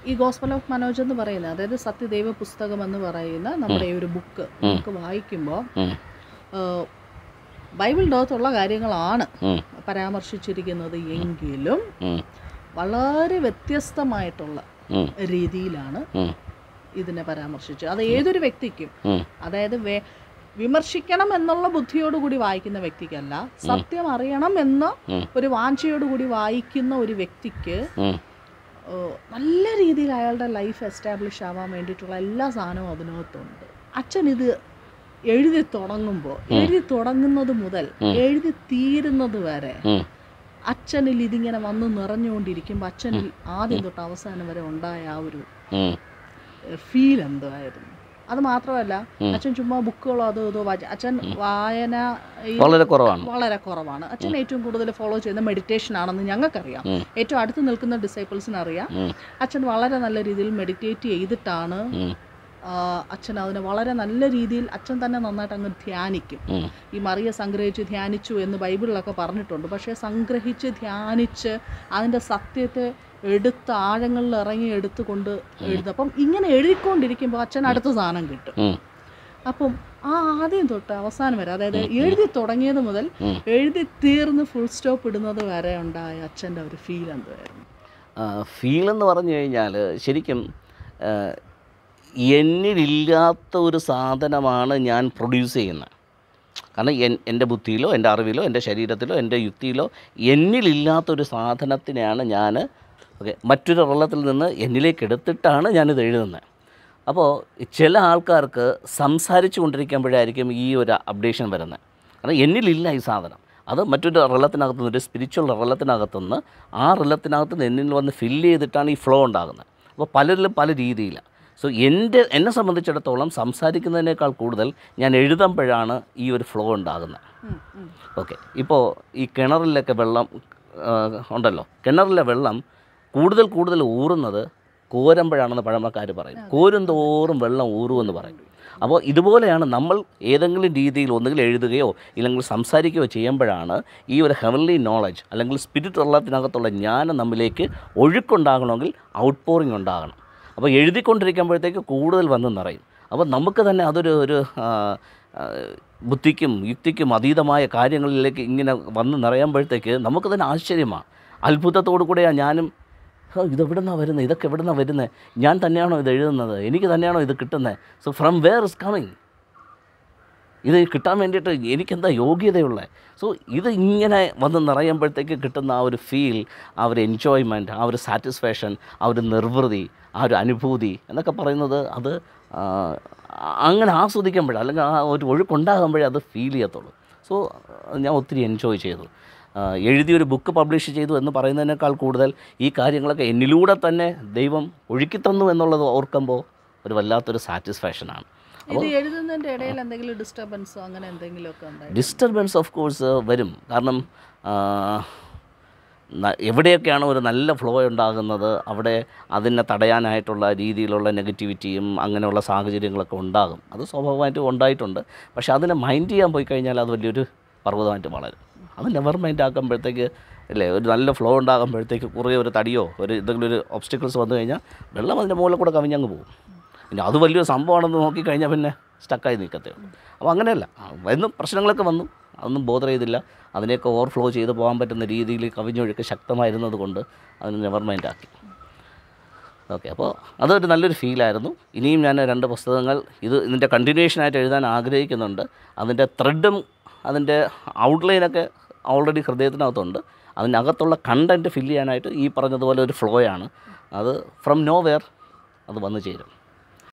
ഈ gospel of Manoj എന്ന് പറയുന്നത്, അതായത് സത്യദൈവ പുസ്തകം എന്ന് പറയുന്ന നമ്മുടെ ഈ ഒരു ബുക്ക് നമുക്ക് വായിക്കുമ്പോൾ ബൈബിളിനകത്തുള്ള കാര്യങ്ങളാണ് പരാമർശിച്ചിരിക്കുന്നത് എങ്കിലും വളരെ വ്യത്യസ്തമായിട്ടുള്ള രീതിയിലാണ് ഇതിനെ പരാമർശിച്ചത്. അത് ഏതൊരു വ്യക്തിക്കും, അതായത് വിമർശിക്കണം എന്നുള്ള ബുദ്ധിയോടുകൂടി വായിക്കുന്ന വ്യക്തിക്കല്ല, സത്യം അറിയണം എന്ന ഒരു വാഞ്ചയോടുകൂടി വായിക്കുന്ന ഒരു വ്യക്തിക്ക് നല്ല രീതിയിൽ അയാളുടെ ലൈഫ് എസ്റ്റാബ്ലിഷ് ആവാൻ വേണ്ടിയിട്ടുള്ള എല്ലാ സാധനവും അതിനകത്തുണ്ട്. അച്ഛൻ ഇത് എഴുതി തുടങ്ങുന്നത് മുതൽ എഴുതി തീരുന്നത് വരെ അച്ഛനിൽ ഇതിങ്ങനെ വന്ന് നിറഞ്ഞുകൊണ്ടിരിക്കുമ്പോൾ അച്ഛനിൽ ആദ്യം തൊട്ട് അവസാനം വരെ ഉണ്ടായ ആ ഒരു ഫീൽ എന്തായിരുന്നു. അത് മാത്രമല്ല, അച്ഛൻ ചുമ്മാ ബുക്കുകളോ അതോ ഇതോ വായിച്ചു, അച്ഛൻ വായന വളരെ കുറവാണ്. അച്ഛൻ ഏറ്റവും കൂടുതൽ ഫോളോ ചെയ്യുന്ന മെഡിറ്റേഷൻ ആണെന്ന് ഞങ്ങൾക്കറിയാം. ഏറ്റവും അടുത്ത് നിൽക്കുന്ന ഡിസൈപ്പിൾസിന് അറിയാം. അച്ഛൻ വളരെ നല്ല രീതിയിൽ മെഡിറ്റേറ്റ് ചെയ്തിട്ടാണ് അച്ഛൻ അതിനെ വളരെ നല്ല രീതിയിൽ അച്ഛൻ തന്നെ നന്നായിട്ട് അങ്ങ് ധ്യാനിക്കും. ഈ മറിയ സംഗ്രഹിച്ച് ധ്യാനിച്ചു എന്ന് ബൈബിളിലൊക്കെ പറഞ്ഞിട്ടുണ്ട്. പക്ഷേ സംഗ്രഹിച്ച് ധ്യാനിച്ച് അതിൻ്റെ സത്യത്തെ എടുത്ത് ആഴങ്ങളിൽ ഇറങ്ങി എടുത്തുകൊണ്ട് എഴുതും. അപ്പം ഇങ്ങനെ എഴുതിക്കൊണ്ടിരിക്കുമ്പോൾ അച്ഛൻ അടുത്ത സാധനം കിട്ടും. അപ്പം ആ ആദ്യം തൊട്ട് അവസാനം വരെ, അതായത് എഴുതി തുടങ്ങിയത് മുതൽ എഴുതി തീർന്ന് ഫുൾ സ്റ്റോപ്പ് ഇടുന്നത് വരെ ഉണ്ടായ അച്ഛൻ്റെ ഒരു ഫീൽ എന്തായിരുന്നു? ഫീലെന്ന് പറഞ്ഞു കഴിഞ്ഞാൽ ശരിക്കും എന്നിലില്ലാത്ത ഒരു സാധനമാണ് ഞാൻ പ്രൊഡ്യൂസ് ചെയ്യുന്നത്. കാരണം എൻ്റെ ബുദ്ധിയിലോ എൻ്റെ അറിവിലോ എൻ്റെ ശരീരത്തിലോ എൻ്റെ യുക്തിയിലോ എന്നിലില്ലാത്തൊരു സാധനത്തിനെയാണ് ഞാൻ മറ്റൊരു റെള്ളത്തിൽ നിന്ന് എന്നിലേക്ക് എടുത്തിട്ടാണ് ഞാനിത് എഴുതുന്നത്. അപ്പോൾ ചില ആൾക്കാർക്ക് സംസാരിച്ചു കൊണ്ടിരിക്കുമ്പോഴായിരിക്കും ഈ ഒരു അപ്ഡേഷൻ വരുന്നത്. കാരണം എന്നിലില്ല ഈ സാധനം. അത് മറ്റൊരു റെള്ളത്തിനകത്തു നിന്ന്, ഒരു സ്പിരിച്വൽ റെള്ളത്തിനകത്തുനിന്ന്, ആ റെള്ളത്തിനകത്ത് നിന്ന് എന്നിൽ വന്ന് ഫില്ല് ചെയ്തിട്ടാണ് ഈ ഫ്ലോ ഉണ്ടാകുന്നത്. അപ്പോൾ പലരിലും പല രീതിയിലാണ്. സോ എന്നെ സംബന്ധിച്ചിടത്തോളം സംസാരിക്കുന്നതിനേക്കാൾ കൂടുതൽ ഞാൻ എഴുതുമ്പോഴാണ് ഈ ഒരു ഫ്ലോ ഉണ്ടാകുന്നത്. ഓക്കെ, ഇപ്പോൾ ഈ കിണറിലൊക്കെ വെള്ളം ഉണ്ടല്ലോ, കിണറിലെ വെള്ളം കൂടുതൽ ഊറുന്നത് കോരുമ്പോഴാണെന്ന് പഴമക്കാർ പറയും. കോരും തോറും വെള്ളം ഊറുമെന്ന് പറയും. അപ്പോൾ ഇതുപോലെയാണ് നമ്മൾ ഏതെങ്കിലും രീതിയിൽ ഒന്നുകിൽ എഴുതുകയോ ഇല്ലെങ്കിൽ സംസാരിക്കുകയോ ചെയ്യുമ്പോഴാണ് ഈ ഒരു ഹെവൻലി നോളജ് അല്ലെങ്കിൽ സ്പിരിറ്റ് വെള്ളത്തിനകത്തുള്ള ജ്ഞാനം നമ്മിലേക്ക് ഒഴുക്കുണ്ടാകണമെങ്കിൽ ഔട്ട് പോറിങ് ഉണ്ടാകണം. അപ്പോൾ എഴുതിക്കൊണ്ടിരിക്കുമ്പോഴത്തേക്ക് കൂടുതൽ വന്ന് നിറയും. അപ്പോൾ നമുക്ക് തന്നെ അതൊരു ബുദ്ധിക്കും യുക്തിക്കും അതീതമായ കാര്യങ്ങളിലേക്ക് ഇങ്ങനെ വന്ന് നിറയുമ്പോഴത്തേക്ക് നമുക്ക് തന്നെ ആശ്ചര്യമാണ്, അത്ഭുതത്തോടു കൂടെയാണ് ഞാനും ഇതെവിടെ നിന്നാണ് വരുന്നത്, ഇതൊക്കെ എവിടെ നിന്നാണ് വരുന്നത്, ഞാൻ തന്നെയാണോ ഇത് എഴുതുന്നത്, എനിക്ക് തന്നെയാണോ ഇത് കിട്ടുന്നത്, so from where is coming, ഇത് കിട്ടാൻ വേണ്ടിയിട്ട് എനിക്കെന്താ യോഗ്യതയുള്ളത്. സോ ഇത് ഇങ്ങനെ വന്ന് നിറയുമ്പോഴത്തേക്ക് കിട്ടുന്ന ആ ഒരു ഫീൽ, ആ ഒരു എൻജോയ്മെൻറ്റ്, ആ ഒരു സാറ്റിസ്ഫാക്ഷൻ, ആ ഒരു നിർവൃതി, ആ ഒരു അനുഭൂതി എന്നൊക്കെ പറയുന്നത് അത് അങ്ങനെ ആസ്വദിക്കുമ്പോഴേ അല്ലെങ്കിൽ ആ ഒരു ഒഴുക്കുണ്ടാകുമ്പോഴേ അത് ഫീൽ ചെയ്യത്തുള്ളൂ. സോ ഞാൻ ഒത്തിരി എൻജോയ് ചെയ്തു. എഴുതിയൊരു ബുക്ക് പബ്ലിഷ് ചെയ്തു എന്ന് പറയുന്നതിനേക്കാൾ കൂടുതൽ ഈ കാര്യങ്ങളൊക്കെ എന്നിലൂടെ തന്നെ ദൈവം ഒഴുക്കിത്തന്നു എന്നുള്ളത് ഓർക്കുമ്പോൾ ഒരു വല്ലാത്തൊരു സാറ്റിസ്ഫാക്ഷനാണ്. ഇത് എഴുതുന്നതിൻ്റെ ഇടയിൽ എന്തെങ്കിലും ഡിസ്റ്റർബൻസോ അങ്ങനെ എന്തെങ്കിലുമൊക്കെ ഉണ്ടായി? ഡിസ്റ്റർബൻസ് ഓഫ് കോഴ്സ് വരും. കാരണം എവിടെയൊക്കെയാണ് ഒരു നല്ല ഫ്ലോ ഉണ്ടാകുന്നത് അവിടെ അതിനെ തടയാനായിട്ടുള്ള രീതിയിലുള്ള നെഗറ്റിവിറ്റിയും അങ്ങനെയുള്ള സാഹചര്യങ്ങളൊക്കെ ഉണ്ടാകും. അത് സ്വാഭാവികമായിട്ടും ഉണ്ടായിട്ടുണ്ട്. പക്ഷേ അതിനെ മൈൻഡ് ചെയ്യാൻ പോയി കഴിഞ്ഞാൽ അത് വലിയൊരു പർവ്വതമായിട്ട് വളരും. അത് നെവർ മൈൻഡ് ആക്കുമ്പോഴത്തേക്ക് അല്ലേ, ഒരു നല്ല ഫ്ലോ ഉണ്ടാകുമ്പോഴത്തേക്ക് കുറേ ഒരു തടിയോ ഒരു എന്തെങ്കിലും ഒരു ഒബ്സ്റ്റിക്കിൾസ് വന്നു കഴിഞ്ഞാൽ വെള്ളം അതിൻ്റെ മുകളിൽ കൂടെ കവിഞ്ഞങ്ങ് പോകും. പിന്നെ അത് വലിയൊരു സംഭവമാണെന്ന് നോക്കിക്കഴിഞ്ഞാൽ പിന്നെ സ്റ്റക്കായി നിൽക്കത്തേ ഉള്ളൂ. അപ്പോൾ അങ്ങനെയല്ല, എന്നും പ്രശ്നങ്ങളൊക്കെ വന്നു, അതൊന്നും ബോധർ ചെയ്തില്ല. അതിനെയൊക്കെ ഓവർഫ്ലോ ചെയ്ത് പോകാൻ പറ്റുന്ന രീതിയിൽ കവിഞ്ഞൊഴുക്ക് ശക്തമായിരുന്നത് കൊണ്ട് അതിന് നെവർ മൈൻഡ് ആക്കി. ഓക്കെ, അപ്പോൾ അതൊരു നല്ലൊരു ഫീലായിരുന്നു. ഇനിയും ഞാൻ 2 പുസ്തകങ്ങൾ ഇതിൻ്റെ കണ്ടിന്യൂഷനായിട്ട് എഴുതാൻ ആഗ്രഹിക്കുന്നുണ്ട്. അതിൻ്റെ ത്രെഡും അതിൻ്റെ ഔട്ട്ലൈനൊക്കെ ഓൾറെഡി ഹൃദയത്തിനകത്തുണ്ട്. അതിനകത്തുള്ള കണ്ടൻറ്റ് ഫില്ല് ചെയ്യാനായിട്ട് ഈ പറഞ്ഞതുപോലെ ഒരു ഫ്ലോയാണ്. അത് ഫ്രം നോ വെയർ അത് വന്നു ചേരും.